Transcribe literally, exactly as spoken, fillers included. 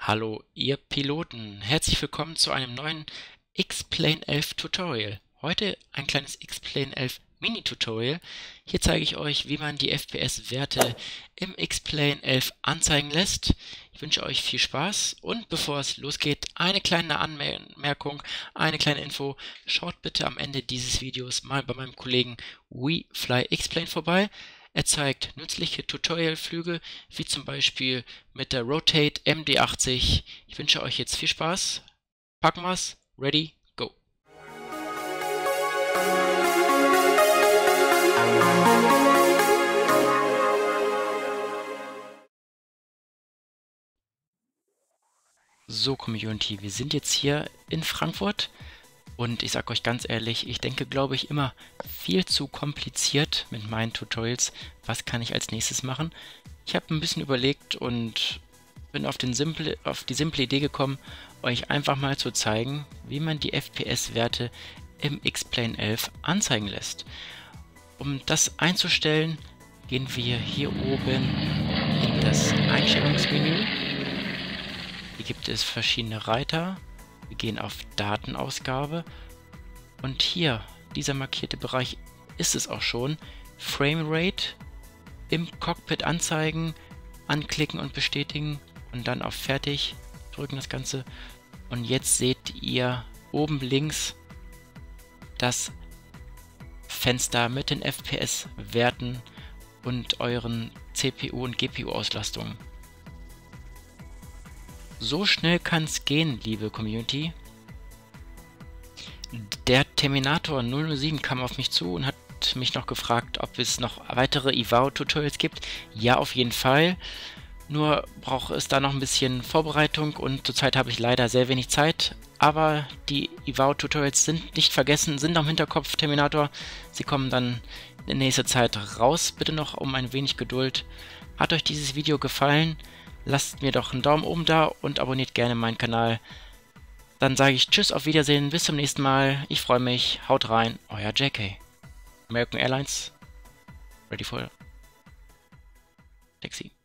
Hallo ihr Piloten, herzlich willkommen zu einem neuen X-Plane elf Tutorial. Heute ein kleines X-Plane elf Mini-Tutorial. Hier zeige ich euch, wie man die F P S-Werte im X-Plane elf anzeigen lässt. Ich wünsche euch viel Spaß und bevor es losgeht, eine kleine Anmerkung, eine kleine Info. Schaut bitte am Ende dieses Videos mal bei meinem Kollegen WeFlyXplane vorbei. Er zeigt nützliche Tutorial-Flüge, wie zum Beispiel mit der Rotate M D achtzig. Ich wünsche euch jetzt viel Spaß. Packen wir's. Ready, go. So, Community, wir sind jetzt hier in Frankfurt. Und ich sage euch ganz ehrlich, ich denke, glaube ich, immer viel zu kompliziert mit meinen Tutorials. Was kann ich als nächstes machen? Ich habe ein bisschen überlegt und bin auf, den simple, auf die simple Idee gekommen, euch einfach mal zu zeigen, wie man die F P S-Werte im X-Plane elf anzeigen lässt. Um das einzustellen, gehen wir hier oben in das Einstellungsmenü. Hier gibt es verschiedene Reiter. Wir gehen auf Datenausgabe und hier, dieser markierte Bereich ist es auch schon, Framerate im Cockpit anzeigen, anklicken und bestätigen und dann auf Fertig drücken das Ganze. Und jetzt seht ihr oben links das Fenster mit den F P S-Werten und euren C P U- und G P U-Auslastungen. So schnell kann es gehen, liebe Community. Der Terminator null null sieben kam auf mich zu und hat mich noch gefragt, ob es noch weitere I V A-Tutorials gibt. Ja, auf jeden Fall. Nur braucht es da noch ein bisschen Vorbereitung und zurzeit habe ich leider sehr wenig Zeit. Aber die I V A-Tutorials sind nicht vergessen, sind am Hinterkopf, Terminator. Sie kommen dann in nächster Zeit raus. Bitte noch um ein wenig Geduld. Hat euch dieses Video gefallen? Lasst mir doch einen Daumen oben da und abonniert gerne meinen Kanal. Dann sage ich Tschüss, auf Wiedersehen, bis zum nächsten Mal. Ich freue mich, haut rein, euer J K. American Airlines, ready for taxi.